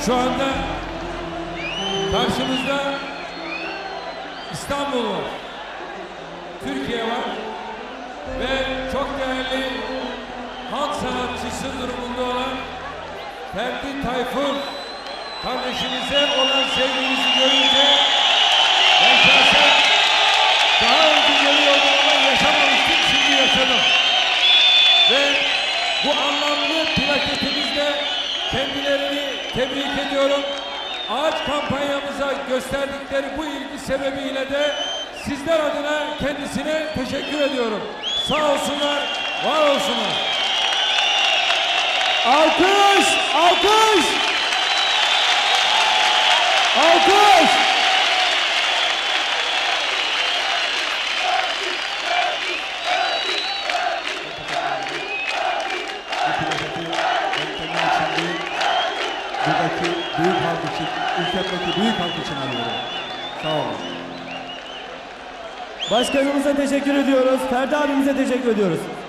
Şu anda karşımızda İstanbul var, Türkiye var ve çok değerli halk sanatçısı durumunda olan Ferdi Tayfur kardeşimize olan sevgimizi görünce ben şahsen daha önce görüyordum ama yaşamamıştım, şimdi yaşadım. Ve bu anlamlı plaketimizle kendilerini tebrik ediyorum. Ağaç kampanyamıza gösterdikleri bu ilgi sebebiyle de sizler adına kendisine teşekkür ediyorum. Sağ olsunlar, var olsunlar. Alkış! Alkış! Alkış! Buradaki büyük halk için, ülkedeki büyük halk için alıyorum. Sağ olun. Başkanımıza teşekkür ediyoruz. Ferdi abimize teşekkür ediyoruz.